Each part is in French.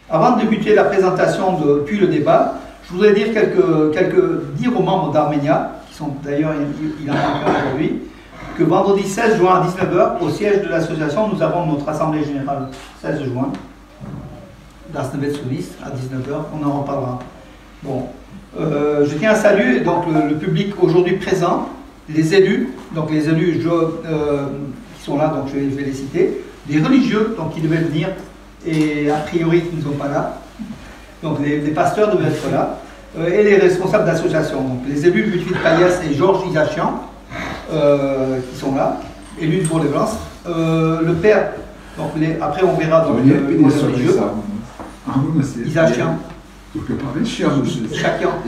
Avant de débuter la présentation puis le débat, je voudrais dire dire aux membres d'Arménia, qui sont d'ailleurs, il en manque un aujourd'hui, que vendredi 16 juin à 19 h, au siège de l'association, nous avons notre assemblée générale 16 juin, d'Arsnevet-Soulis, à 19 h, on en reparlera. Bon, je tiens à saluer donc, le public aujourd'hui présent, les élus, donc les élus qui sont là, donc je vais les citer, les religieux donc, qui devaient venir, et a priori qui ne sont pas là, donc les pasteurs devaient être là, et les responsables d'associations, donc les élus Ludwig Payès et Georges Isachian, qui sont là, élus de Bourg-les-Blancs, le père, donc après on verra dans les religieux, Isachian. Chacun.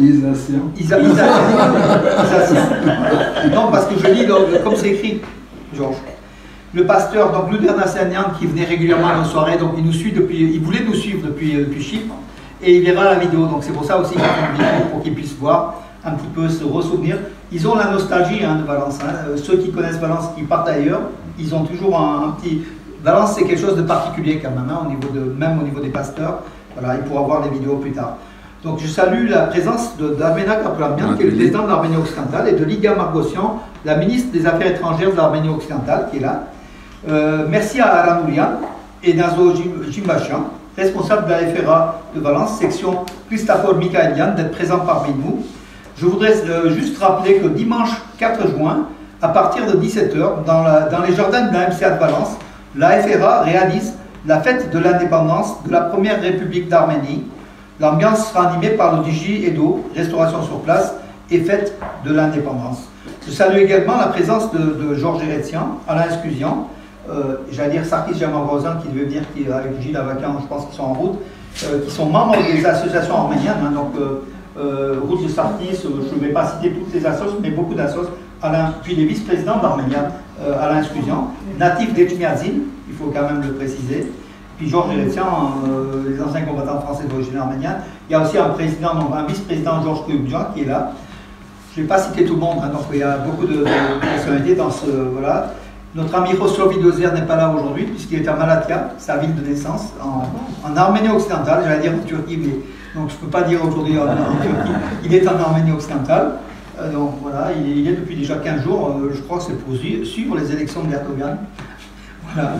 Non, parce que je lis comme c'est écrit, Georges. Le pasteur, donc Luder Nassanian, qui venait régulièrement à nos soirées, donc il voulait nous suivre depuis Chypre, et il verra la vidéo, donc c'est pour ça aussi qu'il fait une vidéo, pour qu'il puisse voir un petit peu, se ressouvenir. Ils ont la nostalgie de Valence, ceux qui connaissent Valence, qui partent ailleurs, ils ont toujours un petit... Valence, c'est quelque chose de particulier quand même, même au niveau des pasteurs. Voilà, il pourra voir les vidéos plus tard. Donc je salue la présence d'Armena Kapulamian, qui est le président de l'Arménie occidentale, et de Liga Margossian, la ministre des Affaires étrangères de l'Arménie occidentale, qui est là. Merci à Aranoulian et Nazo Jimbachian, responsable de la FRA de Valence, section Christopher Mikaelian, d'être présent parmi nous. Je voudrais juste rappeler que dimanche 4 juin, à partir de 17 h, dans les jardins de la MCA de Valence, la FRA réalise la fête de l'indépendance de la première République d'Arménie. L'ambiance sera animée par le DJ Edo, restauration sur place et fête de l'indépendance. Je salue également la présence de Georges Eretsian, Alain Escusian, j'allais dire Sarkis Jamargozan qui devait venir avec Gilles Avacan, je pense qu'ils sont en route, qui sont membres des associations arméniennes, donc route de Sarkis, je ne vais pas citer toutes les associations, mais beaucoup d'associations, puis les vice-présidents d'Arménia, Alain Escusian, natif d'Etchmiadzin, il faut quand même le préciser, puis Georges Eretsian, les anciens combattants français d'origine arménienne. Il y a aussi un vice-président Georges Koubjan qui est là. Je ne vais pas citer tout le monde, donc il y a beaucoup de personnalités dans ce... Voilà. Notre ami Roslovi Dozer n'est pas là aujourd'hui, puisqu'il est à Malatya, sa ville de naissance, en Arménie occidentale, j'allais dire en Turquie, mais donc je ne peux pas dire aujourd'hui en Turquie, il est en Arménie occidentale. Donc voilà, il est depuis déjà 15 jours, je crois que c'est pour suivre les élections de Erdogan. Voilà.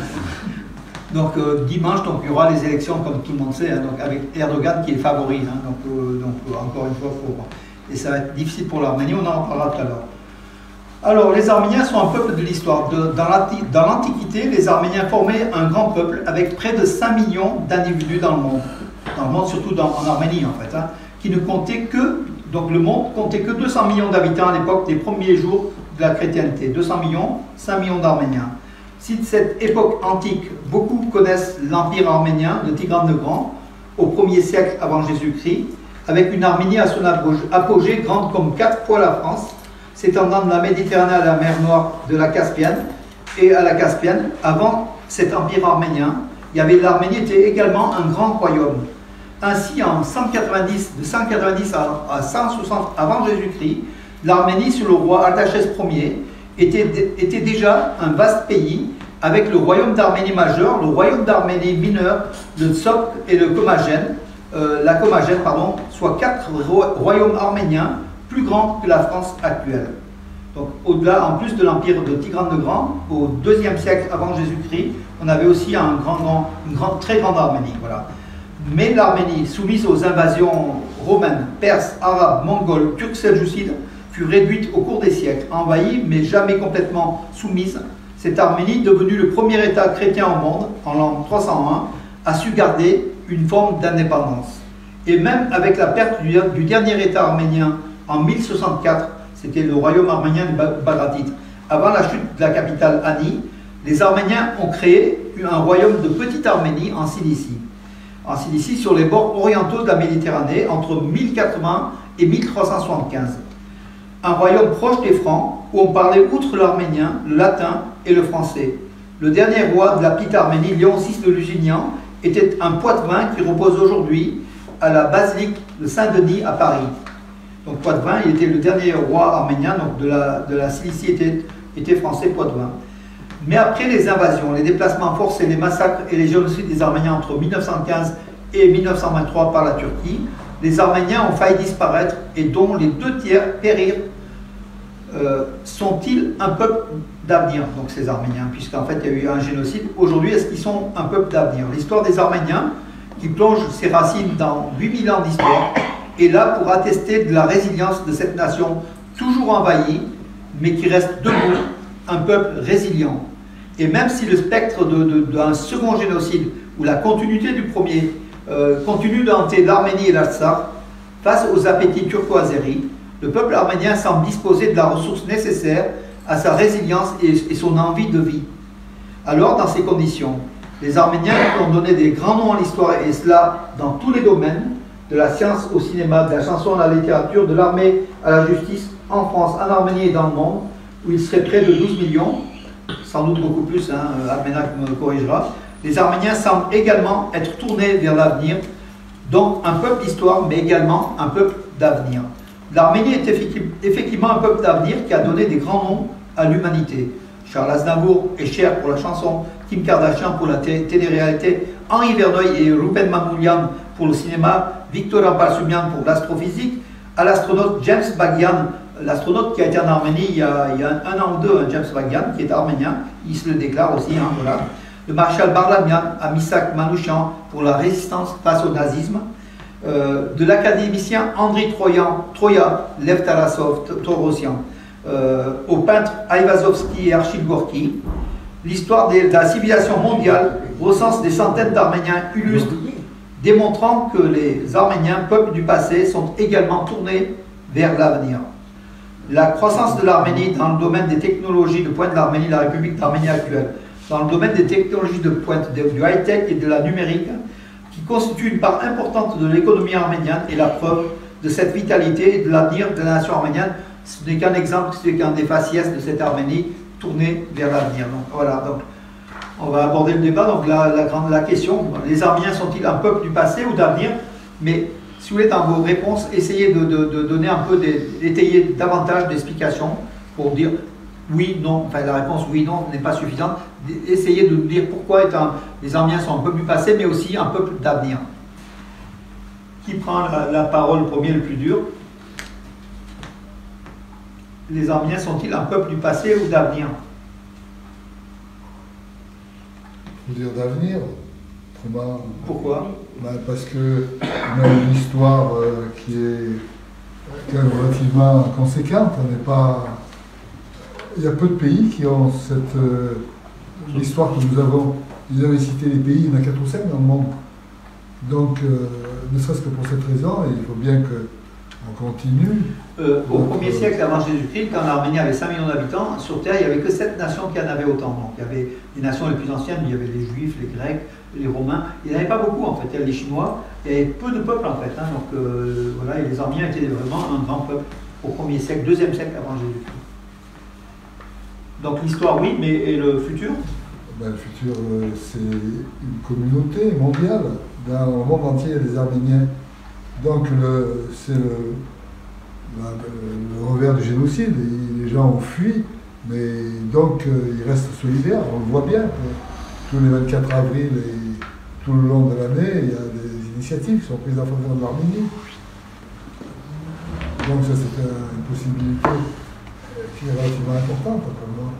Donc dimanche, donc, il y aura les élections, comme tout le monde sait, donc, avec Erdogan qui est favori. Donc encore une fois, et ça va être difficile pour l'Arménie, on en parlera tout à l'heure. Alors, les Arméniens sont un peuple de l'histoire. Dans l'Antiquité, les Arméniens formaient un grand peuple avec près de 5 millions d'individus dans le monde. Dans le monde, surtout en Arménie, en fait, qui ne comptait que... Donc le monde comptait que 200 millions d'habitants à l'époque des premiers jours de la chrétienté. 200 millions, 5 millions d'Arméniens. Si de cette époque antique, beaucoup connaissent l'Empire arménien de Tigran le Grand, au 1er siècle avant Jésus-Christ, avec une Arménie à son apogée grande comme 4 fois la France, s'étendant de la Méditerranée à la mer Noire de la Caspienne et à la Caspienne. Avant cet empire arménien, l'Arménie était également un grand royaume. Ainsi, de 190 à 160 avant Jésus-Christ, l'Arménie sous le roi Artaxerxès Ier était déjà un vaste pays avec le royaume d'Arménie majeur, le royaume d'Arménie mineur, le Tsop et le Commagène, soit 4 royaumes arméniens plus grands que la France actuelle. Donc au-delà, en plus de l'empire de Tigran le Grand, au IIe siècle avant Jésus-Christ, on avait aussi une très grande Arménie. Voilà. Mais l'Arménie, soumise aux invasions romaines, perses, arabes, mongols, turcs seljoucides, fut réduite au cours des siècles, envahie mais jamais complètement soumise. Cette Arménie, devenue le premier État chrétien au monde, en l'an 301, a su garder une forme d'indépendance. Et même avec la perte du dernier État arménien en 1064, c'était le royaume arménien de Bagratite, avant la chute de la capitale Ani, les Arméniens ont créé un royaume de Petite Arménie en Cilicie. En Cilicie, sur les bords orientaux de la Méditerranée, entre 1080 et 1375. Un royaume proche des Francs, où on parlait outre l'arménien, le latin et le français. Le dernier roi de la Petite Arménie, Léon VI le Lusignan, était un Poitevin qui repose aujourd'hui à la basilique de Saint-Denis à Paris. Donc Poitevin, il était le dernier roi arménien, donc de la Cilicie était français, Poitevin. Mais après les invasions, les déplacements forcés, les massacres et les génocides des Arméniens entre 1915 et 1923 par la Turquie, les Arméniens ont failli disparaître et dont les 2/3 périrent. Sont-ils un peuple d'avenir, donc ces Arméniens, puisqu'en fait il y a eu un génocide? Aujourd'hui, est-ce qu'ils sont un peuple d'avenir? L'histoire des Arméniens, qui plonge ses racines dans 8000 ans d'histoire, est là pour attester de la résilience de cette nation toujours envahie, mais qui reste debout, un peuple résilient. Et même si le spectre d'un second génocide, ou la continuité du premier, continue de hanter l'Arménie et l'Artsakh, face aux appétits turco-azéris, le peuple arménien semble disposer de la ressource nécessaire à sa résilience et son envie de vie. Alors, dans ces conditions, les Arméniens ont donné des grands noms à l'histoire, et cela dans tous les domaines, de la science au cinéma, de la chanson à la littérature, de l'armée à la justice, en France, en Arménie et dans le monde, où il serait près de 12 millions, sans doute beaucoup plus, Arménac me corrigera. Les Arméniens semblent également être tournés vers l'avenir, donc un peuple d'histoire, mais également un peuple d'avenir. L'Arménie est effectivement un peuple d'avenir qui a donné des grands noms à l'humanité. Charles Aznavour est cher pour la chanson, Kim Kardashian pour la télé-réalité, Henri Verneuil et Rouben Mamoulian pour le cinéma, Victor Abbasumian pour l'astrophysique, à l'astronaute James Bagian, l'astronaute qui a été en Arménie il y a un an ou deux, James Bagian, qui est arménien, il se le déclare aussi, voilà. Le maréchal Barlamian à Misak Manouchian pour la résistance face au nazisme, de l'académicien Andriy Troya, Lev Tarasov, Torosian, au peintre Aivazovski et Archil Gorky. L'histoire de la civilisation mondiale recense des centaines d'Arméniens illustres, démontrant que les Arméniens, peuple du passé, sont également tournés vers l'avenir. La croissance de l'Arménie dans le domaine des technologies de pointe de l'Arménie, la République d'Arménie actuelle, dans le domaine des technologies de pointe, du high-tech et de la numérique, qui constitue une part importante de l'économie arménienne, est la preuve de cette vitalité et de l'avenir de la nation arménienne. Ce n'est qu'un exemple, ce n'est qu'un des faciès de cette Arménie tournée vers l'avenir. Donc voilà, donc, on va aborder le débat. Donc la question, les Arméniens sont-ils un peuple du passé ou d'avenir? Mais si vous voulez, dans vos réponses, essayez de donner un peu, d'étayer davantage d'explications pour dire oui, non, enfin la réponse oui, non n'est pas suffisante. Essayez de nous dire pourquoi les Arméniens sont un peuple du passé, mais aussi un peuple d'avenir. Qui prend la parole premier, le plus dur? Les Arméniens sont-ils un peuple du passé ou d'avenir? Il faut dire d'avenir. Pourquoi? Parce qu'on a une histoire qui est quand même relativement conséquente. Il y a peu de pays qui ont l'histoire que nous avons. Vous avez cité les pays, il y en a 4 ou 5 dans le monde. Donc, ne serait-ce que pour cette raison, il faut bien qu'on continue. Au 1er siècle avant Jésus-Christ, quand l'Arménie avait 5 millions d'habitants, sur Terre, il n'y avait que 7 nations qui en avaient autant. Donc, il y avait les nations les plus anciennes, il y avait les Juifs, les Grecs, les Romains. Il n'y en avait pas beaucoup, en fait. Il y avait les Chinois, il y avait peu de peuples, en fait. Donc, voilà, et les Arméniens étaient vraiment un grand peuple au 1er siècle, 2e siècle avant Jésus-Christ. Donc, l'histoire, oui, mais et le futur? Le futur, c'est une communauté mondiale. Dans le monde entier, il y a des Arméniens. Donc, c'est le revers du génocide. Les gens ont fui, mais donc ils restent solidaires. On le voit bien. Tous les 24 avril et tout le long de l'année, il y a des initiatives qui sont prises en faveur de l'Arménie. Donc, ça, c'est une possibilité qui est relativement importante pour moi.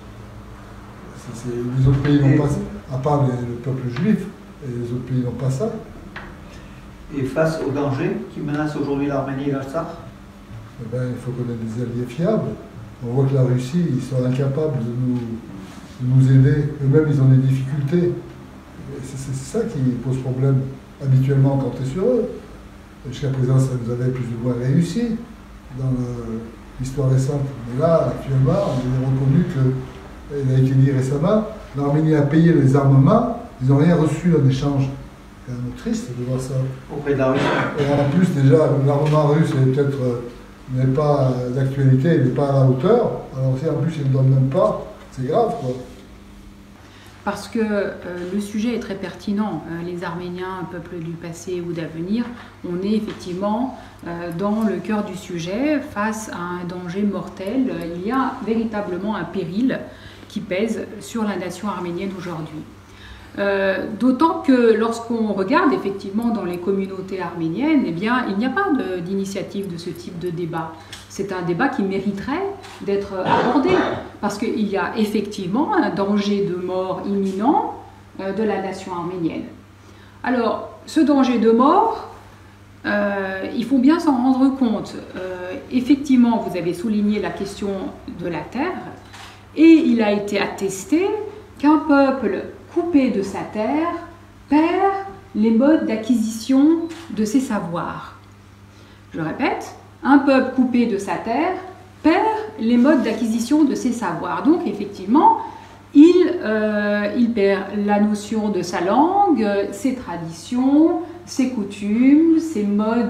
Les autres pays n'ont pas ça, à part le peuple juif, et les autres pays n'ont pas ça. Et face aux dangers qui menacent aujourd'hui l'Arménie et l'Artsakh? Il faut qu'on ait des alliés fiables. On voit que la Russie, ils sont incapables de nous aider. Eux-mêmes, ils ont des difficultés. C'est ça qui pose problème. Habituellement, on comptait sur eux. Jusqu'à présent, ça nous avait plus ou moins réussi dans l'histoire récente. Mais là, actuellement, on a reconnu que, il a été dit récemment, l'Arménie a payé les armements, ils n'ont rien reçu en échange. C'est quand même triste de voir ça. Auprès de la Russie. Et en plus, déjà, l'armement russe n'est pas d'actualité, il n'est pas à la hauteur. Alors si en plus il ne donne même pas, c'est grave, quoi. Parce que le sujet est très pertinent. Les Arméniens, un peuple du passé ou d'avenir, on est effectivement dans le cœur du sujet, face à un danger mortel. Il y a véritablement un péril qui pèse sur la nation arménienne aujourd'hui. D'autant que lorsqu'on regarde effectivement dans les communautés arméniennes, eh bien, il n'y a pas d'initiative de ce type de débat. C'est un débat qui mériterait d'être abordé, parce qu'il y a effectivement un danger de mort imminent de la nation arménienne. Alors, ce danger de mort, il faut bien s'en rendre compte. Effectivement, vous avez souligné la question de la terre, et il a été attesté qu'un peuple coupé de sa terre perd les modes d'acquisition de ses savoirs. Je répète, un peuple coupé de sa terre perd les modes d'acquisition de ses savoirs. Donc effectivement, il perd la notion de sa langue, ses traditions, ses coutumes, ses modes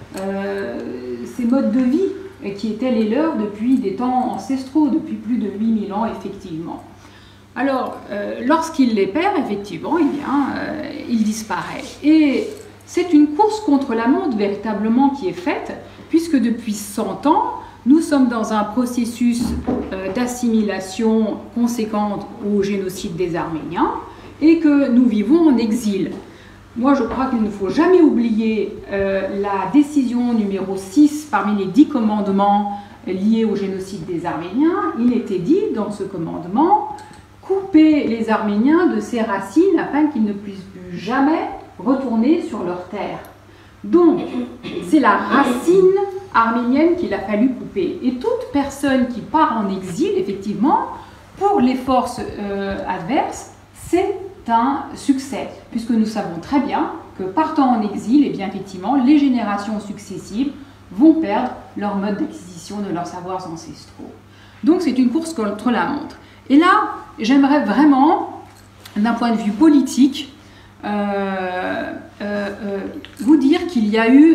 de vie qui étaient les leurs depuis des temps ancestraux, depuis plus de 8000 ans effectivement. Alors, lorsqu'il les perd, effectivement, eh bien, il disparaît. Et c'est une course contre la montre véritablement qui est faite, puisque depuis 100 ans, nous sommes dans un processus d'assimilation conséquente au génocide des Arméniens et que nous vivons en exil. Moi, je crois qu'il ne faut jamais oublier la décision numéro 6 parmi les 10 commandements liés au génocide des Arméniens. Il était dit dans ce commandement: couper les Arméniens de ses racines afin qu'ils ne puissent plus jamais retourner sur leur terre. Donc, c'est la racine arménienne qu'il a fallu couper. Et toute personne qui part en exil, effectivement, pour les forces adverses, c'est un succès, puisque nous savons très bien que partant en exil, eh bien, effectivement, les générations successives vont perdre leur mode d'acquisition de leurs savoirs ancestraux. Donc, c'est une course contre la montre. Et là, j'aimerais vraiment, d'un point de vue politique, vous dire qu'il y a eu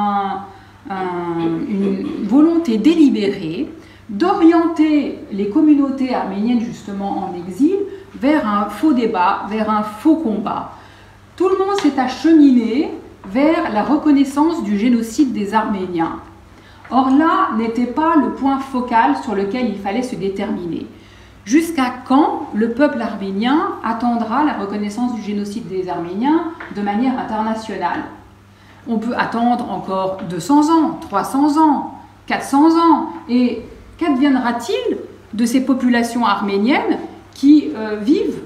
une volonté délibérée d'orienter les communautés arméniennes justement en exil vers un faux débat, vers un faux combat. Tout le monde s'est acheminé vers la reconnaissance du génocide des Arméniens. Or là n'était pas le point focal sur lequel il fallait se déterminer. Jusqu'à quand le peuple arménien attendra la reconnaissance du génocide des Arméniens de manière internationale? On peut attendre encore 200 ans, 300 ans, 400 ans. Et qu'adviendra-t-il de ces populations arméniennes qui vivent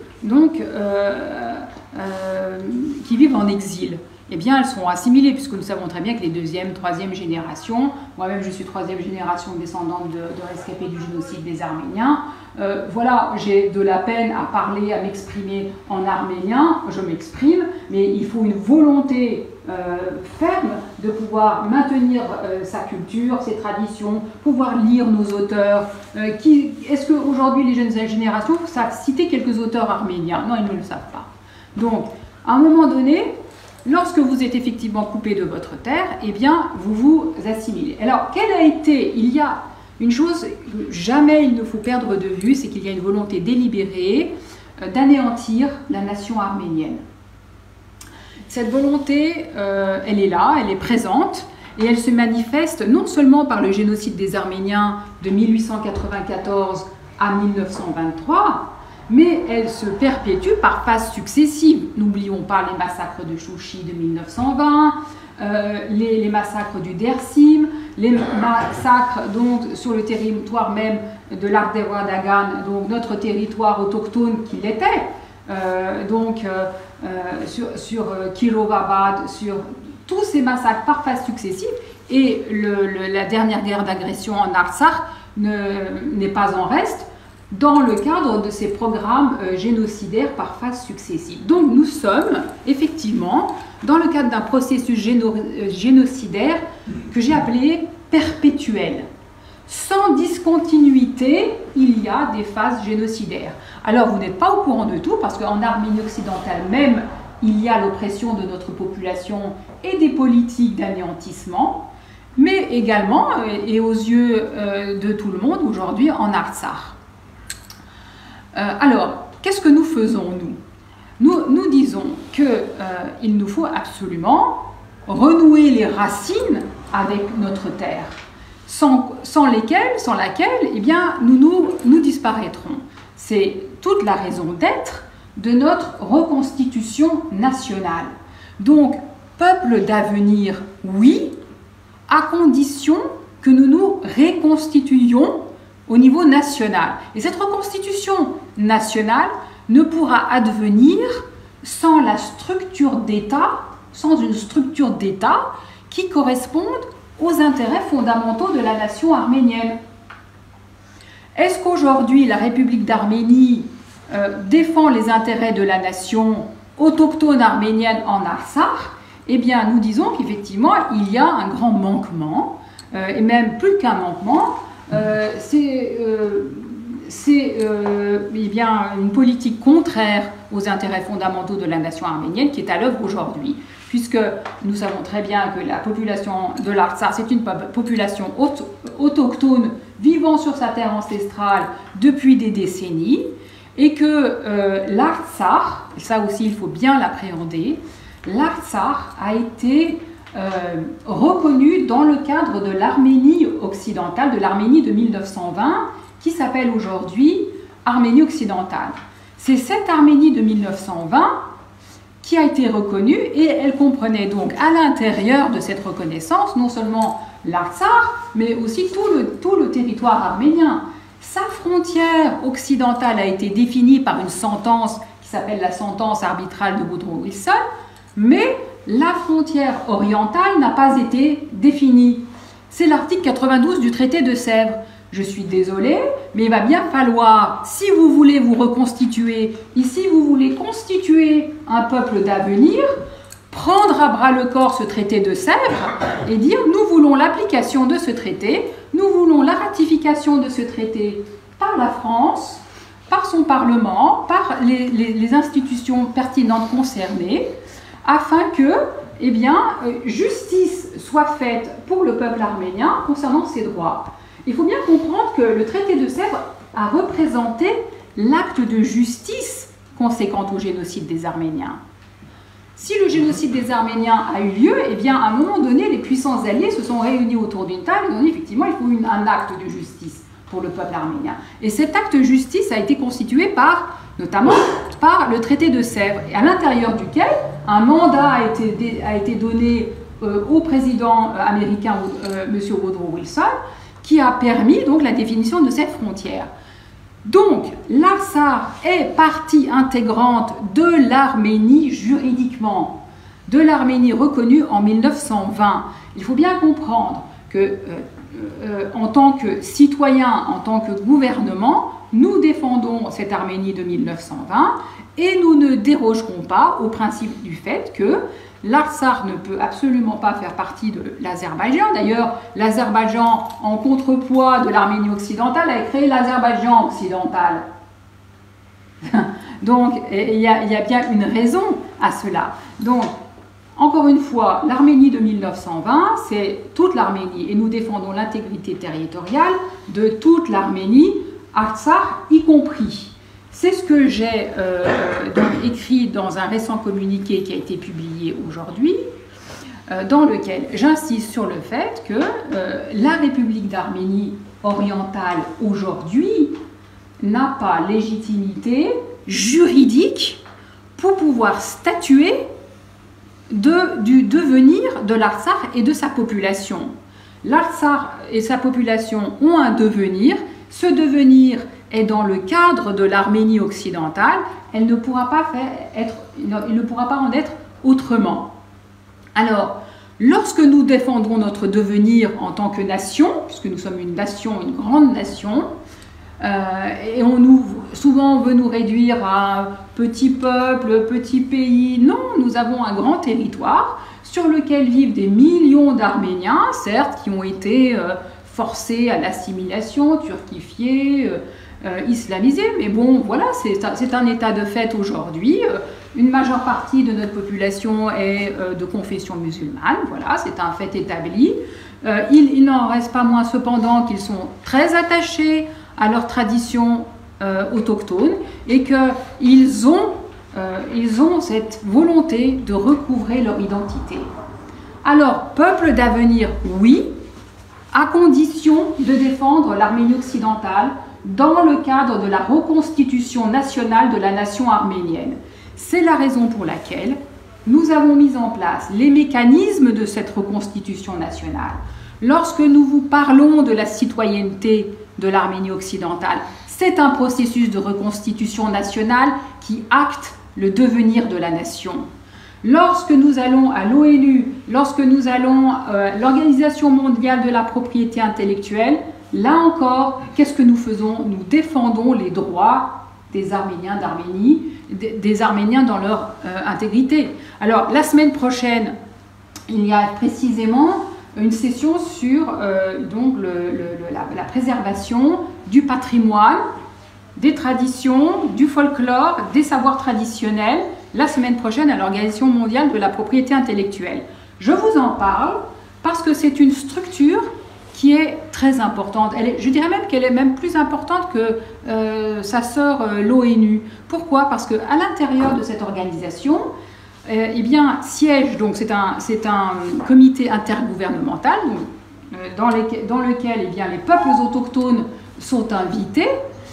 en exil? Eh bien, elles seront assimilées, puisque nous savons très bien que les deuxième, troisième générations, moi-même je suis troisième génération descendante de rescapés du génocide des Arméniens, voilà, j'ai de la peine à parler, à m'exprimer en arménien, je m'exprime, mais il faut une volonté ferme de pouvoir maintenir sa culture, ses traditions, pouvoir lire nos auteurs. Est-ce qu'aujourd'hui les jeunes générations savent citer quelques auteurs arméniens? Non, ils ne le savent pas. Donc, à un moment donné, lorsque vous êtes effectivement coupé de votre terre, eh bien, vous vous assimilez. Alors, quelle a été... Il y a une chose que jamais il ne faut perdre de vue, c'est qu'il y a une volonté délibérée d'anéantir la nation arménienne. Cette volonté, elle est là, elle est présente, et elle se manifeste non seulement par le génocide des Arméniens de 1894 à 1923, mais elle se perpétue par phases successives. N'oublions pas les massacres de Chouchi de 1920, les massacres du Dersim, les massacres donc, sur le territoire même de l'Ardewadagan, donc notre territoire autochtone qui l'était, sur Kirovabad, sur tous ces massacres par phases successives, et la dernière guerre d'agression en Artsakh n'est pas en reste, dans le cadre de ces programmes génocidaires par phases successives. Donc nous sommes effectivement dans le cadre d'un processus génocidaire que j'ai appelé perpétuel. Sans discontinuité, il y a des phases génocidaires. Alors vous n'êtes pas au courant de tout, parce qu'en Arménie occidentale même, il y a l'oppression de notre population et des politiques d'anéantissement, mais également, et aux yeux de tout le monde aujourd'hui, en Artsakh. Alors, qu'est-ce que nous faisons, nous disons qu'il nous faut absolument renouer les racines avec notre terre, sans laquelle, eh bien, nous disparaîtrons. C'est toute la raison d'être de notre reconstitution nationale. Donc, peuple d'avenir, oui, à condition que nous nous reconstituions au niveau national. Et cette reconstitution nationale ne pourra advenir sans la structure d'État, sans une structure d'État qui corresponde aux intérêts fondamentaux de la nation arménienne. Est-ce qu'aujourd'hui la République d'Arménie défend les intérêts de la nation autochtone arménienne en Artsakh? Eh bien, nous disons qu'effectivement, il y a un grand manquement, et même plus qu'un manquement, c'est bien une politique contraire aux intérêts fondamentaux de la nation arménienne qui est à l'œuvre aujourd'hui, puisque nous savons très bien que la population de l'Artsakh, c'est une population autochtone vivant sur sa terre ancestrale depuis des décennies, et que l'Artsakh, et ça aussi il faut bien l'appréhender, l'Artsakh a été reconnu dans le cadre de l'Arménie occidentale, de l'Arménie de 1920, qui s'appelle aujourd'hui Arménie occidentale. C'est cette Arménie de 1920 qui a été reconnue, et elle comprenait donc à l'intérieur de cette reconnaissance non seulement l'Artsakh, mais aussi tout le territoire arménien. Sa frontière occidentale a été définie par une sentence qui s'appelle la sentence arbitrale de Woodrow Wilson, mais la frontière orientale n'a pas été définie. C'est l'article 92 du traité de Sèvres. Je suis désolée, mais il va bien falloir, si vous voulez vous reconstituer, si vous voulez constituer un peuple d'avenir, prendre à bras le corps ce traité de Sèvres et dire nous voulons l'application de ce traité, nous voulons la ratification de ce traité par la France, par son Parlement, par les institutions pertinentes concernées, afin que justice soit faite pour le peuple arménien concernant ses droits. Il faut bien comprendre que le traité de Sèvres a représenté l'acte de justice conséquent au génocide des Arméniens. Si le génocide des Arméniens a eu lieu, eh bien, à un moment donné, les puissances alliées se sont réunies autour d'une table et ont dit effectivement, il faut un acte de justice pour le peuple arménien. Et cet acte de justice a été constitué notamment par le traité de Sèvres, et à l'intérieur duquel un mandat a été donné au président américain, M. Woodrow Wilson, qui a permis donc la définition de cette frontière. Donc, l'Artsakh est partie intégrante de l'Arménie juridiquement, de l'Arménie reconnue en 1920. Il faut bien comprendre que, en tant que citoyens, en tant que gouvernement, nous défendons cette Arménie de 1920 et nous ne dérogerons pas au principe du fait que l'Artsakh ne peut absolument pas faire partie de l'Azerbaïdjan. D'ailleurs, l'Azerbaïdjan, en contrepoids de l'Arménie occidentale, a créé l'Azerbaïdjan occidental. Donc, il y a bien une raison à cela. Donc, encore une fois, l'Arménie de 1920, c'est toute l'Arménie, et nous défendons l'intégrité territoriale de toute l'Arménie, Artsakh y compris. C'est ce que j'ai écrit dans un récent communiqué qui a été publié aujourd'hui, dans lequel j'insiste sur le fait que la République d'Arménie orientale aujourd'hui n'a pas légitimité juridique pour pouvoir statuer du devenir de l'Artsakh et de sa population. L'Artsakh et sa population ont un devenir. Ce devenir est dans le cadre de l'Arménie occidentale. Il ne pourra pas en être autrement. Alors, lorsque nous défendrons notre devenir en tant que nation, puisque nous sommes une nation, une grande nation, et souvent on veut nous réduire à un petit peuple, petit pays. Non, nous avons un grand territoire sur lequel vivent des millions d'Arméniens, certes, qui ont été forcés à l'assimilation, turquifiés, islamisés, mais bon, voilà, c'est un état de fait aujourd'hui. Une majeure partie de notre population est de confession musulmane, voilà, c'est un fait établi. Il n'en reste pas moins cependant qu'ils sont très attachés à leur tradition autochtone et qu'ils ont cette volonté de recouvrer leur identité. Alors, peuple d'avenir, oui, à condition de défendre l'Arménie occidentale, dans le cadre de la reconstitution nationale de la nation arménienne. C'est la raison pour laquelle nous avons mis en place les mécanismes de cette reconstitution nationale. Lorsque nous vous parlons de la citoyenneté de l'Arménie occidentale, c'est un processus de reconstitution nationale qui acte le devenir de la nation. Lorsque nous allons à l'ONU, lorsque nous allons à l'Organisation mondiale de la propriété intellectuelle, là encore, qu'est-ce que nous faisons? Nous défendons les droits des Arméniens d'Arménie, des Arméniens dans leur intégrité. Alors, la semaine prochaine, il y a précisément une session sur donc la préservation du patrimoine, des traditions, du folklore, des savoirs traditionnels, la semaine prochaine à l'Organisation mondiale de la propriété intellectuelle. Je vous en parle parce que c'est une structure qui est très importante. Je dirais même qu'elle est même plus importante que sa sœur l'ONU. Pourquoi? Parce qu'à l'intérieur de cette organisation, eh bien, siège, donc c'est un comité intergouvernemental dans lequel eh bien, les peuples autochtones sont invités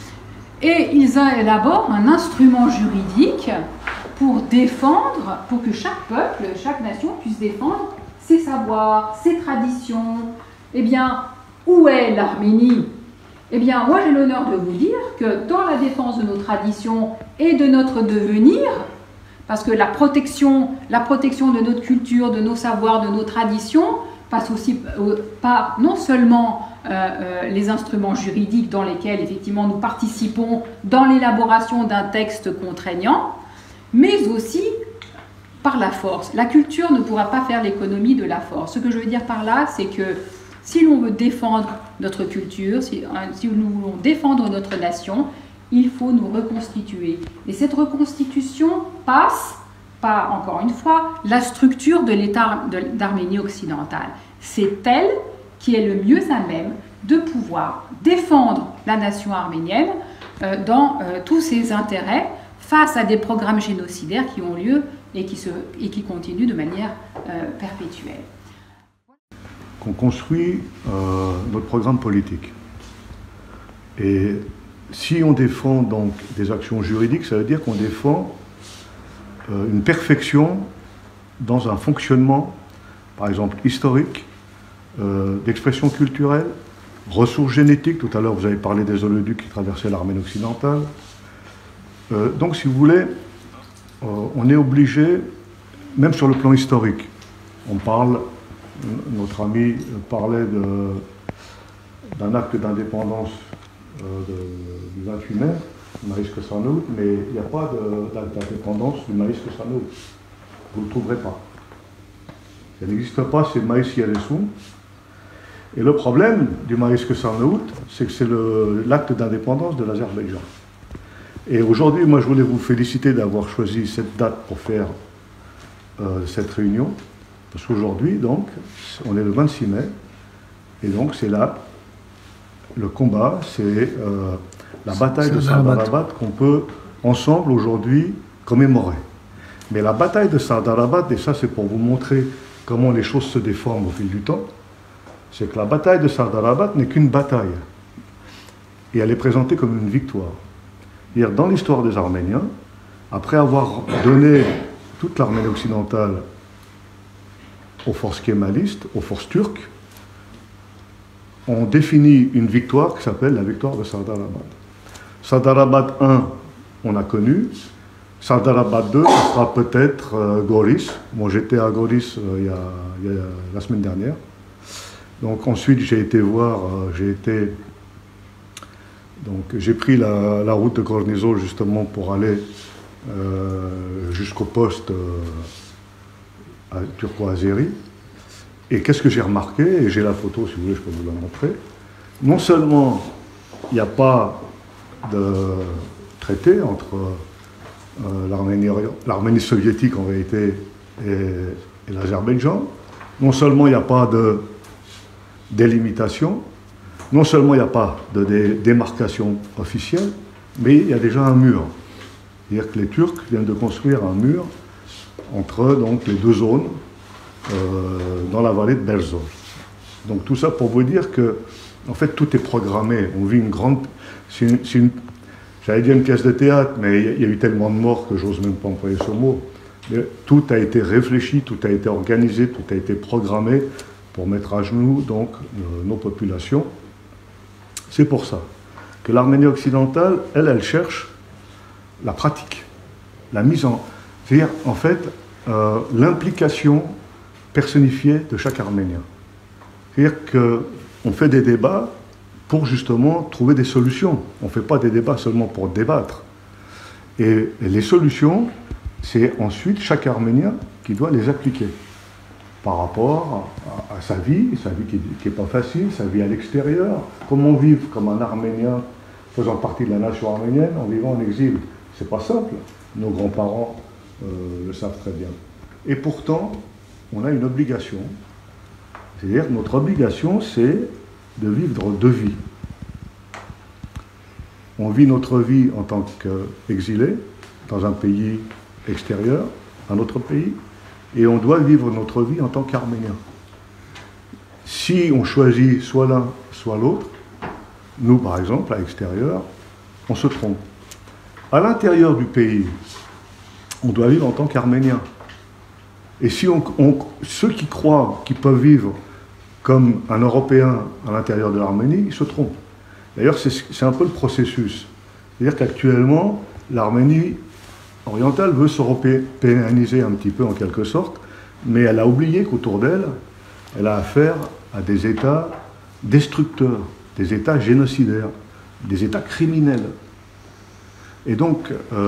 et ils élaborent un instrument juridique pour défendre, pour que chaque peuple, chaque nation puisse défendre ses savoirs, ses traditions. Eh bien, où est l'Arménie? Eh bien, moi j'ai l'honneur de vous dire que dans la défense de nos traditions et de notre devenir, parce que la protection de notre culture, de nos savoirs, de nos traditions passe aussi par non seulement les instruments juridiques dans lesquels effectivement nous participons dans l'élaboration d'un texte contraignant, mais aussi par la force. La culture ne pourra pas faire l'économie de la force. Ce que je veux dire par là, c'est que si l'on veut défendre notre culture, si nous voulons défendre notre nation, il faut nous reconstituer. Et cette reconstitution passe par, encore une fois, la structure de l'État d'Arménie occidentale. C'est elle qui est le mieux à même de pouvoir défendre la nation arménienne dans tous ses intérêts face à des programmes génocidaires qui ont lieu et qui continuent de manière perpétuelle. Qu'on construit notre programme politique. Et si on défend donc des actions juridiques, ça veut dire qu'on défend une perfection dans un fonctionnement, par exemple historique, d'expression culturelle, ressources génétiques. Tout à l'heure, vous avez parlé des oléoducs qui traversaient l'Arménie occidentale. Donc, si vous voulez, on est obligé, même sur le plan historique, notre ami parlait d'un acte d'indépendance du 28 mai, du Maïs Kessanout, mais il n'y a pas d'acte d'indépendance du Maïs Kessanout. Vous ne le trouverez pas. Il n'existe pas, c'est Maïs Yeresoum. Et le problème du Maïs Kessanout, c'est que c'est l'acte d'indépendance de l'Azerbaïdjan. Et aujourd'hui, moi je voulais vous féliciter d'avoir choisi cette date pour faire cette réunion. Parce qu'aujourd'hui, donc, on est le 26 mai, et donc c'est là, le combat, c'est la bataille de Sardarabad qu'on peut ensemble aujourd'hui commémorer. Mais la bataille de Sardarabad, et ça c'est pour vous montrer comment les choses se déforment au fil du temps, c'est que la bataille de Sardarabad n'est qu'une bataille. Et elle est présentée comme une victoire. C'est-à-dire, dans l'histoire des Arméniens, après avoir donné toute l'Arménie occidentale aux forces kémalistes, aux forces turques, on définit une victoire qui s'appelle la victoire de Sardarabad. Sardarabad 1, on a connu. Sardarabad 2, ce sera peut-être Goris. Bon, j'étais à Goris la semaine dernière. Donc ensuite, j'ai été voir, j'ai pris la route de Gornizol justement pour aller jusqu'au poste turco-azéri. Et qu'est-ce que j'ai remarqué, et j'ai la photo si vous voulez, je peux vous la montrer. Non seulement il n'y a pas de traité entre l'Arménie soviétique en réalité et l'Azerbaïdjan, non seulement il n'y a pas de délimitation, non seulement il n'y a pas de démarcation officielle, mais il y a déjà un mur. C'est-à-dire que les Turcs viennent de construire un mur entre donc, les deux zones dans la vallée de Belzor. Donc tout ça pour vous dire que En fait, tout est programmé. On vit une grande... J'allais dire une pièce de théâtre, mais il y a eu tellement de morts que j'ose même pas employer ce mot. Mais tout a été réfléchi, tout a été organisé, tout a été programmé pour mettre à genoux donc nos populations. C'est pour ça que l'Arménie occidentale, elle cherche la pratique, la mise en... C'est-à-dire, en fait, l'implication personnifiée de chaque Arménien. C'est-à-dire qu'on fait des débats pour justement trouver des solutions. On ne fait pas des débats seulement pour débattre. Et les solutions, c'est ensuite chaque Arménien qui doit les appliquer par rapport à sa vie qui n'est pas facile, sa vie à l'extérieur. Comment vivre comme un Arménien faisant partie de la nation arménienne en vivant en exil? C'est pas simple. Nos grands-parents le savent très bien. Et pourtant, on a une obligation. C'est-à-dire que notre obligation, c'est de vivre deux vies. On vit notre vie en tant qu'exilé dans un pays extérieur, un autre pays, et on doit vivre notre vie en tant qu'Arménien. Si on choisit soit l'un, soit l'autre, nous, par exemple, à l'extérieur, on se trompe. À l'intérieur du pays, on doit vivre en tant qu'Arménien. Et si ceux qui croient qu'ils peuvent vivre comme un Européen à l'intérieur de l'Arménie, ils se trompent. D'ailleurs, c'est un peu le processus. C'est-à-dire qu'actuellement, l'Arménie orientale veut s'européaniser un petit peu en quelque sorte, mais elle a oublié qu'autour d'elle, elle a affaire à des États destructeurs, des États génocidaires, des États criminels. Et donc,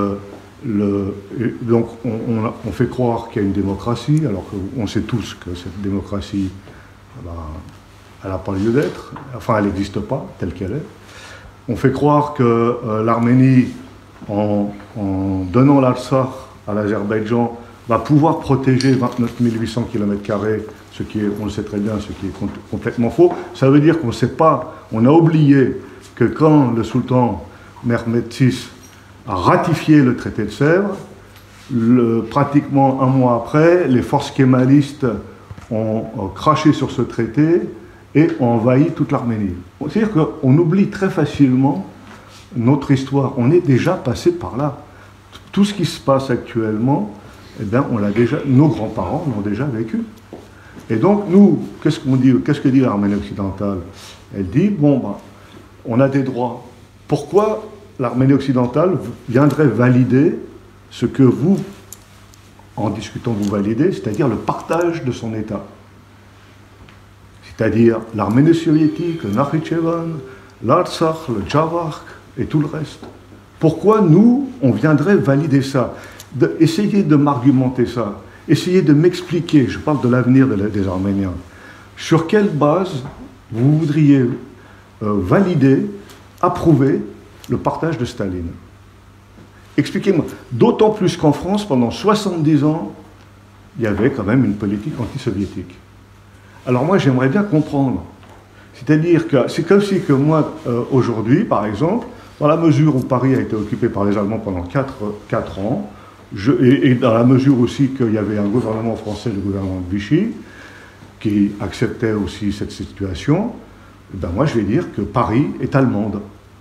on fait croire qu'il y a une démocratie, alors qu'on sait tous que cette démocratie, elle n'a pas lieu d'être, enfin elle n'existe pas telle qu'elle est. On fait croire que l'Arménie, en donnant l'Artsakh à l'Azerbaïdjan, va pouvoir protéger 29 800 km², ce qui est, on le sait très bien, ce qui est complètement faux. Ça veut dire qu'on ne sait pas, on a oublié que quand le sultan Mehmed VI a ratifié le traité de Sèvres, pratiquement un mois après, les forces kémalistes ont craché sur ce traité et ont envahi toute l'Arménie. C'est-à-dire qu'on oublie très facilement notre histoire. On est déjà passé par là. Tout ce qui se passe actuellement, eh bien, on l'a déjà, nos grands-parents l'ont déjà vécu. Et donc, nous, qu'est-ce qu'on dit? Qu'est-ce que dit l'Arménie occidentale? Elle dit, bon, on a des droits. Pourquoi l'Arménie occidentale viendrait valider ce que vous, en discutant, vous validez, c'est-à-dire le partage de son État? C'est-à-dire l'Arménie soviétique, le Nakhichevan, l'Artsakh, le Javarkh et tout le reste. Pourquoi nous, on viendrait valider ça? Essayez de m'argumenter ça. Essayez de m'expliquer, je parle de l'avenir des Arméniens, sur quelle base vous voudriez valider, approuver le partage de Staline? Expliquez-moi. D'autant plus qu'en France, pendant 70 ans, il y avait quand même une politique anti-soviétique. Alors moi, j'aimerais bien comprendre. C'est-à-dire que c'est comme si que moi, aujourd'hui, par exemple, dans la mesure où Paris a été occupé par les Allemands pendant 4 ans, et dans la mesure aussi qu'il y avait un gouvernement français, le gouvernement de Vichy, qui acceptait aussi cette situation, ben moi je vais dire que Paris est allemande.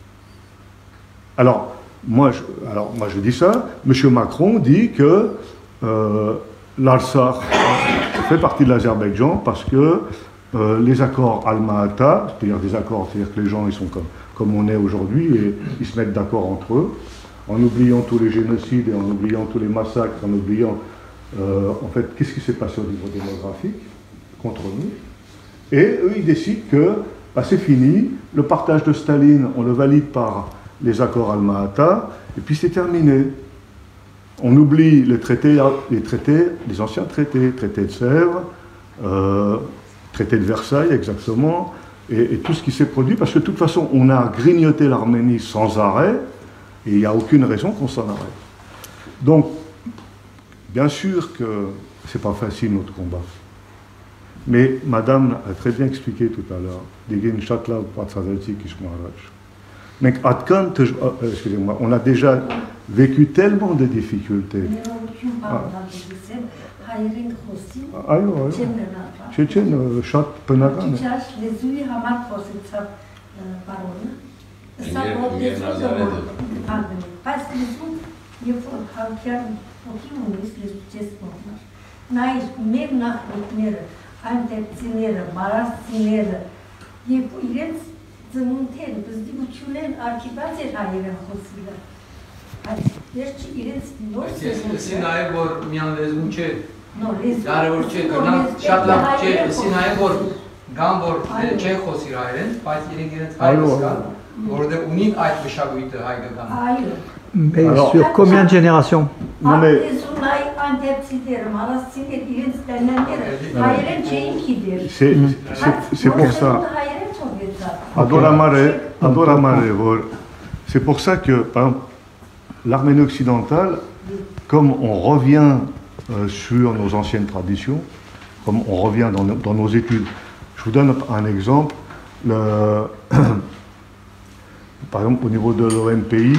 Alors moi je dis ça, M. Macron dit que l'Artsakh fait partie de l'Azerbaïdjan parce que les accords Alma-Ata, c'est-à-dire des accords, c'est-à-dire que les gens ils sont comme on est aujourd'hui et ils se mettent d'accord entre eux, en oubliant tous les génocides et en oubliant tous les massacres, en oubliant en fait qu'est-ce qui s'est passé au niveau démographique contre nous. Et eux ils décident que c'est fini, le partage de Staline on le valide par les accords Alma-Ata et puis c'est terminé. On oublie les anciens traités, traité de Sèvres, traité de Versailles exactement, et tout ce qui s'est produit, parce que de toute façon, on a grignoté l'Arménie sans arrêt, et il n'y a aucune raison qu'on s'en arrête. Donc, bien sûr que c'est pas facile notre combat. Mais Madame a très bien expliqué tout à l'heure, excusez-moi, on a déjà vécu tellement de difficultés. Çeçen, şat pınagan. Çiçaş, lezui hamar positsa parolă. Să protejeze pas lezu e chiar motivul este ce spune. N-ai mer nahmetneră, antepțineră, marasțineră. E irenț zămuntel, păzdigu ciulen archibațe haire hosila. Deci irenț doste. Sinae vor mi-am lezun ce? No, lezu. Dar orice, că n-am șatla ce sinae vor gambor ce hosirairen, pas irenț haire. Orada unin ait bășaguită haigă gambor. Mais sur combien de générations? Non mais c'est pour ça. Adoramare vor. C'est pour ça que, par exemple, l'Arménie occidentale, comme on revient sur nos anciennes traditions, comme on revient dans nos études, je vous donne un exemple. Par exemple, au niveau de l'OMPI,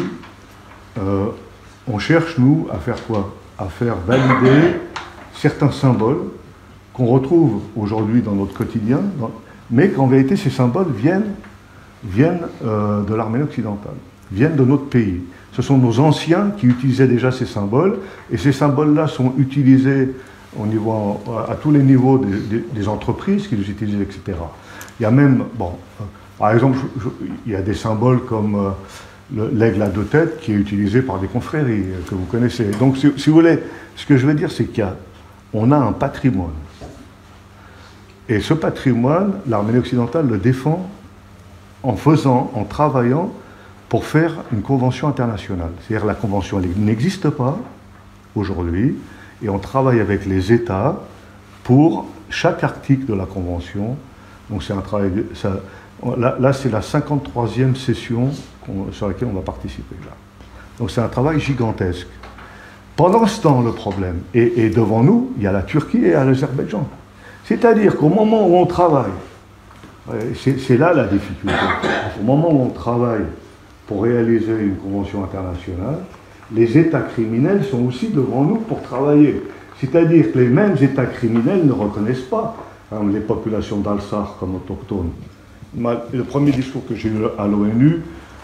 on cherche, nous, à faire quoi? À faire valider certains symboles qu'on retrouve aujourd'hui dans notre quotidien, mais qu'en vérité, ces symboles viennent de l'Arménie occidentale, viennent de notre pays. Ce sont nos anciens qui utilisaient déjà ces symboles, et ces symboles-là sont utilisés à tous les niveaux des entreprises qui les utilisent, etc. Il y a même, bon, par exemple, il y a des symboles comme l'aigle à deux têtes qui est utilisé par des confréries que vous connaissez. Donc, si vous voulez, ce que je veux dire, c'est qu'on a un patrimoine. Et ce patrimoine, l'Arménie occidentale le défend en travaillant pour faire une convention internationale. C'est-à-dire la convention n'existe pas aujourd'hui, et on travaille avec les États pour chaque article de la convention. Donc c'est un travail... Là, c'est la 53e session sur laquelle on va participer. Là. Donc c'est un travail gigantesque. Pendant ce temps, le problème, et devant nous, il y a la Turquie et l'Azerbaïdjan. C'est-à-dire qu'au moment où on travaille, c'est là la difficulté, au moment où on travaille pour réaliser une convention internationale, les États criminels sont aussi devant nous pour travailler. C'est-à-dire que les mêmes États criminels ne reconnaissent pas les populations d'Alsar comme autochtones. Le premier discours que j'ai eu à l'ONU,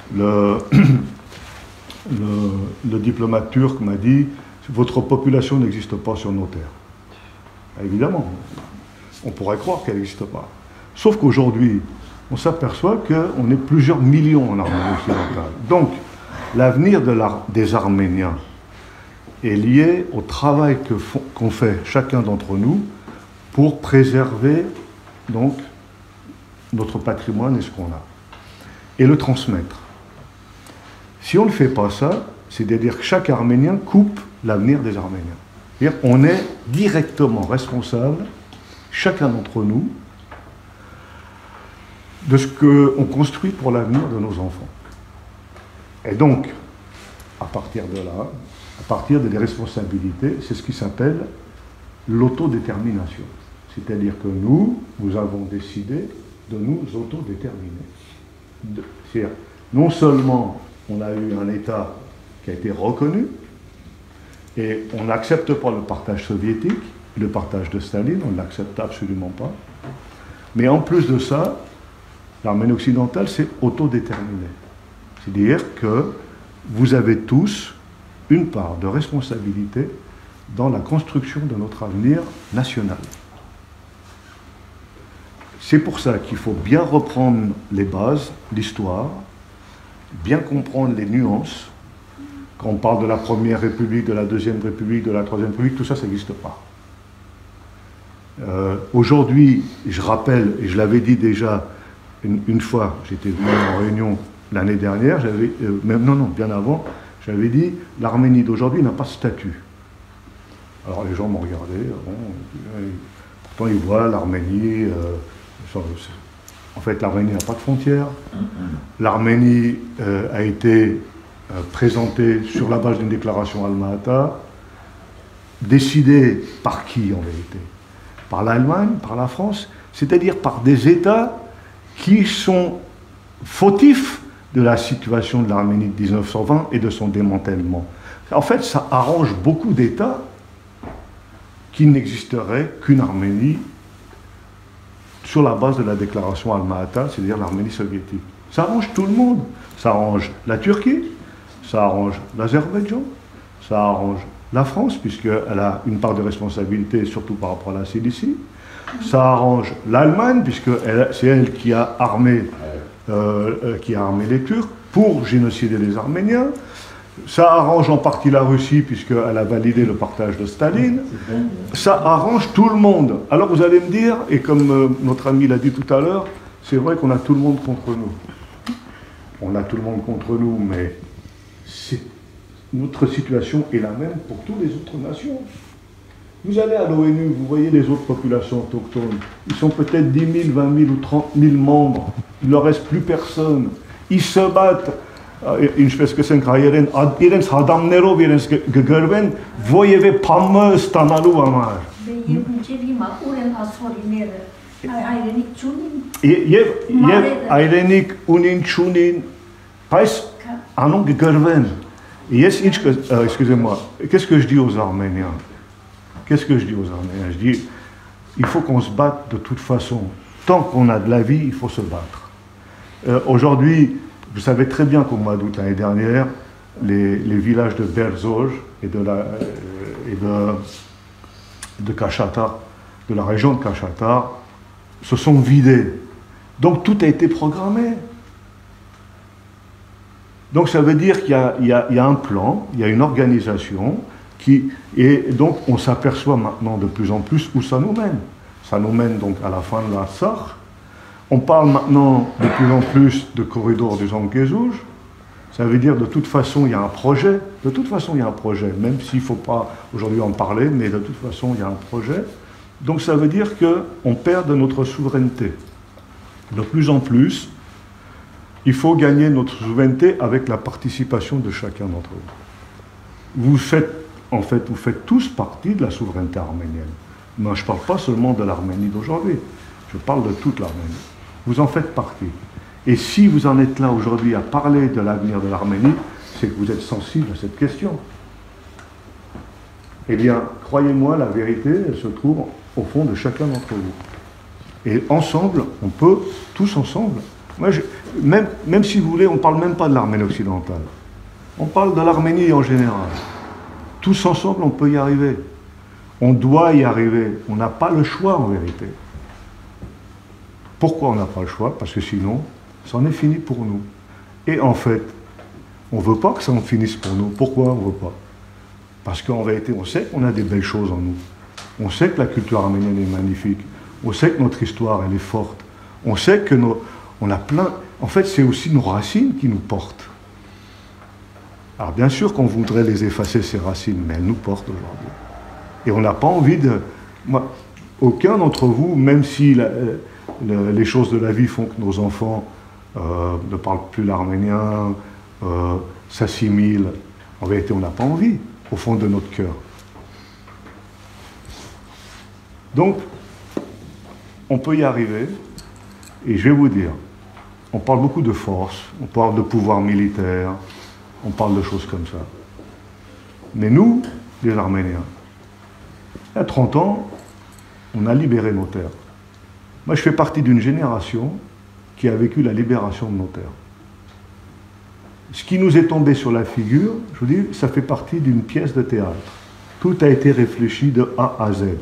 le diplomate turc m'a dit « Votre population n'existe pas sur nos terres ». Évidemment, on pourrait croire qu'elle n'existe pas. Sauf qu'aujourd'hui, on s'aperçoit qu'on est plusieurs millions en Arménie occidentale. Donc, l'avenir des Arméniens est lié au travail qu'on fait chacun d'entre nous pour préserver donc notre patrimoine et ce qu'on a, et le transmettre. Si on ne fait pas ça, c'est-à-dire que chaque Arménien coupe l'avenir des Arméniens. C'est-à-dire qu'on est directement responsable, chacun d'entre nous, de ce qu'on construit pour l'avenir de nos enfants. Et donc, à partir de là, à partir des responsabilités, c'est ce qui s'appelle l'autodétermination. C'est-à-dire que nous avons décidé de nous autodéterminer. C'est-à-dire, non seulement on a eu un État qui a été reconnu, et on n'accepte pas le partage soviétique, le partage de Staline, on ne l'accepte absolument pas, mais en plus de ça, l'Arménie occidentale s'est autodéterminée. C'est-à-dire que vous avez tous une part de responsabilité dans la construction de notre avenir national. C'est pour ça qu'il faut bien reprendre les bases, l'histoire, bien comprendre les nuances. Quand on parle de la Première République, de la Deuxième République, de la Troisième République, tout ça, ça n'existe pas. Aujourd'hui, je rappelle, et je l'avais dit déjà une fois, j'étais venu en réunion l'année dernière, bien avant, j'avais dit, l'Arménie d'aujourd'hui n'a pas de statut. Alors les gens m'ont regardé, pourtant ils voient l'Arménie, en fait l'Arménie n'a pas de frontières, l'Arménie a été présentée sur la base d'une déclaration Alma-Ata, décidée par qui en vérité? Par l'Allemagne, par la France, c'est-à-dire par des États qui sont fautifs de la situation de l'Arménie de 1920 et de son démantèlement. En fait, ça arrange beaucoup d'États qu'il n'existerait qu'une Arménie sur la base de la déclaration Alma-Ata, c'est-à-dire l'Arménie soviétique. Ça arrange tout le monde. Ça arrange la Turquie, ça arrange l'Azerbaïdjan, ça arrange la France, puisqu'elle a une part de responsabilité, surtout par rapport à la Cilicie. Ça arrange l'Allemagne, puisque c'est elle qui a armé les Turcs pour génocider les Arméniens. Ça arrange en partie la Russie, puisqu'elle a validé le partage de Staline. Ça arrange tout le monde. Alors vous allez me dire, et comme notre ami l'a dit tout à l'heure, c'est vrai qu'on a tout le monde contre nous. On a tout le monde contre nous, mais notre situation est la même pour toutes les autres nations. Vous allez à l'ONU, vous voyez les autres populations autochtones. Ils sont peut-être 10 000, 20 000 ou 30 000 membres. Il ne leur reste plus personne. Ils se battent. Ինչպես կսենք հայերեն, իրենց հադամներով իրենց գգրվեն ոևէ փամը ստանալու համար։ Եվ մինչև հիմա ուր են ասորիները, այրենիք չունին։ Եվ այրենիք ունին չունին, բայց անոն գգրվեն։ Ես ինչ, excusez-moi, qu'est-ce que je dis aux Arméniens? Qu'est-ce que je dis aux Arméniens? Je dis, il faut qu'on se batte de toute façon. Tant qu'on a de la vie, il faut se battre. Aujourd'hui, vous savez très bien qu'au mois d'août l'année dernière, les villages de Berzoj et de Kashatar, de la région de Kashatar, se sont vidés. Donc tout a été programmé. Donc ça veut dire qu'il y a un plan, il y a une organisation, et donc on s'aperçoit maintenant de plus en plus où ça nous mène. Ça nous mène donc à la fin de la Sarre. On parle maintenant de plus en plus de corridor du Zangezouj. Ça veut dire de toute façon il y a un projet. De toute façon il y a un projet, même s'il ne faut pas aujourd'hui en parler, mais de toute façon il y a un projet. Donc ça veut dire qu'on perd de notre souveraineté. De plus en plus, il faut gagner notre souveraineté avec la participation de chacun d'entre vous. Vous faites tous partie de la souveraineté arménienne. Mais je ne parle pas seulement de l'Arménie d'aujourd'hui, je parle de toute l'Arménie. Vous en faites partie. Et si vous en êtes là aujourd'hui à parler de l'avenir de l'Arménie, c'est que vous êtes sensible à cette question. Eh bien, croyez-moi, la vérité, elle se trouve au fond de chacun d'entre vous. Et ensemble, on peut, tous ensemble, moi, même si vous voulez, on ne parle même pas de l'Arménie occidentale. On parle de l'Arménie en général. Tous ensemble, on peut y arriver. On doit y arriver. On n'a pas le choix, en vérité. Pourquoi on n'a pas le choix? Parce que sinon, ça en est fini pour nous. Et en fait, on ne veut pas que ça en finisse pour nous. Pourquoi on ne veut pas? Parce qu'en vérité, on sait qu'on a des belles choses en nous. On sait que la culture arménienne est magnifique. On sait que notre histoire, elle est forte. On sait que on a plein... En fait, c'est aussi nos racines qui nous portent. Alors bien sûr qu'on voudrait les effacer, ces racines, mais elles nous portent aujourd'hui. Et on n'a pas envie de... Moi, aucun d'entre vous, même si les choses de la vie font que nos enfants ne parlent plus l'arménien, s'assimilent, en vérité, on n'a pas envie, au fond de notre cœur. Donc, on peut y arriver, et je vais vous dire, on parle beaucoup de force, on parle de pouvoir militaire, on parle de choses comme ça. Mais nous, les Arméniens, il y a 30 ans, on a libéré nos terres. Moi, je fais partie d'une génération qui a vécu la libération de nos terres. Ce qui nous est tombé sur la figure, je vous dis, ça fait partie d'une pièce de théâtre. Tout a été réfléchi de A à Z.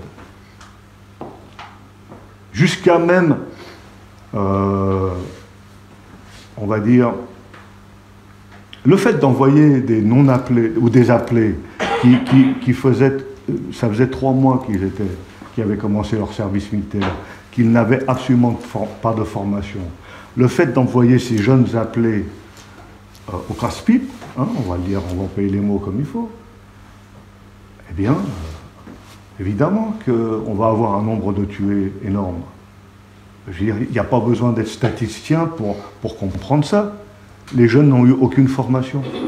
Jusqu'à même, on va dire, le fait d'envoyer des non-appelés ou des appelés qui faisaient, ça faisait 3 mois qu'ils avaient commencé leur service militaire, qu'ils n'avaient absolument pas de formation. Le fait d'envoyer ces jeunes appelés au casse-pipe, hein, on va le dire, on va payer les mots comme il faut, eh bien, évidemment qu'on va avoir un nombre de tués énorme. Je veux dire, il n'y a pas besoin d'être statisticien pour comprendre ça. Les jeunes n'ont eu aucune formation.